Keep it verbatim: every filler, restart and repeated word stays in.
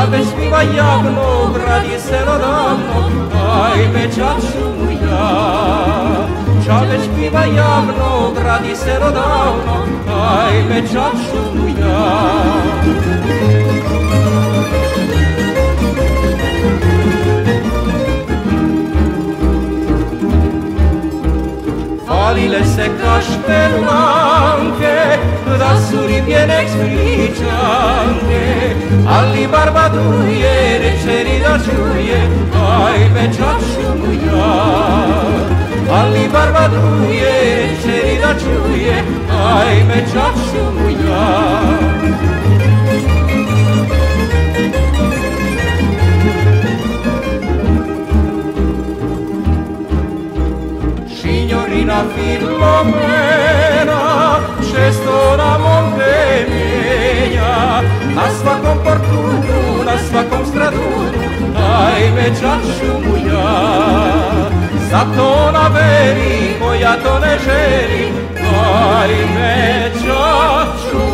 već spiva javno, gradi selo davno, ajme čaču moja. Ča već spiva javno, gradi selo davno, ajme čaču moja. Falile se caștelanche, da suri viene expliciante, ali barbaduje, receri da ciuje, ajme čaču moja. Ali barbaduje, receri da ciuje, ajme čaču moja. Signorina Filomena, često na monte mijenja, na svakom portunu, na svakom stradunu, ajme čaču moja. Zato na veri, koja to ne želi, ajme čaču